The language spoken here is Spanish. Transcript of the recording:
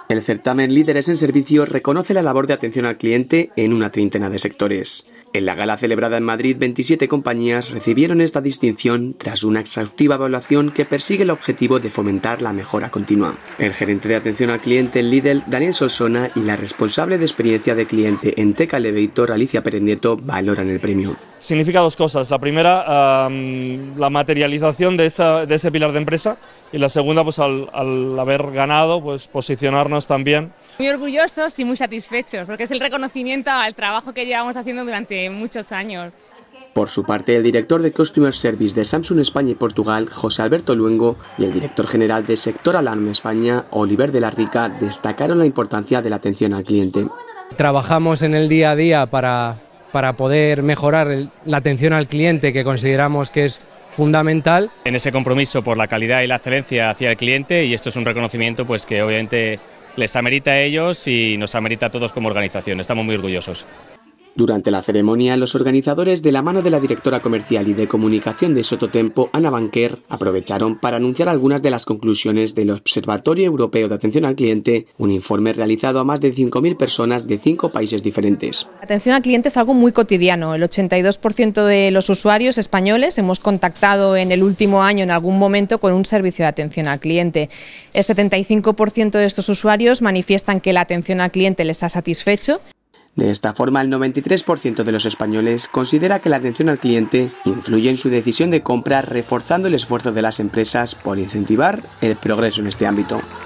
El certamen Líderes en Servicio reconoce la labor de atención al cliente en una treintena de sectores. En la gala celebrada en Madrid, 27 compañías recibieron esta distinción tras una exhaustiva evaluación que persigue el objetivo de fomentar la mejora continua. El gerente de atención al cliente en Lidl, Daniel Solsona, y la responsable de experiencia de cliente en Tech Elevator, Alicia Pérez Nieto, valoran el premio. Significa dos cosas. La primera, la materialización de ese pilar de empresa, y la segunda, pues al haber ganado, pues posicionarnos también. Muy orgullosos y muy satisfechos, porque es el reconocimiento al trabajo que llevamos haciendo durante muchos años. Por su parte, el director de Customer Service de Samsung España y Portugal, José Alberto Luengo, y el director general de Sector Alarma España, Oliver de la Rica, destacaron la importancia de la atención al cliente. Trabajamos en el día a día para poder mejorar la atención al cliente, que consideramos que es fundamental. En ese compromiso por la calidad y la excelencia hacia el cliente, y esto es un reconocimiento pues que obviamente les amerita a ellos y nos amerita a todos como organización. Estamos muy orgullosos. Durante la ceremonia, los organizadores, de la mano de la directora comercial y de comunicación de Sototempo, Ana Banquer, aprovecharon para anunciar algunas de las conclusiones del Observatorio Europeo de Atención al Cliente, un informe realizado a más de 5.000 personas de 5 países diferentes. La atención al cliente es algo muy cotidiano. El 82% de los usuarios españoles hemos contactado en el último año en algún momento con un servicio de atención al cliente. El 75% de estos usuarios manifiestan que la atención al cliente les ha satisfecho. De esta forma, el 93% de los españoles considera que la atención al cliente influye en su decisión de compra, reforzando el esfuerzo de las empresas por incentivar el progreso en este ámbito.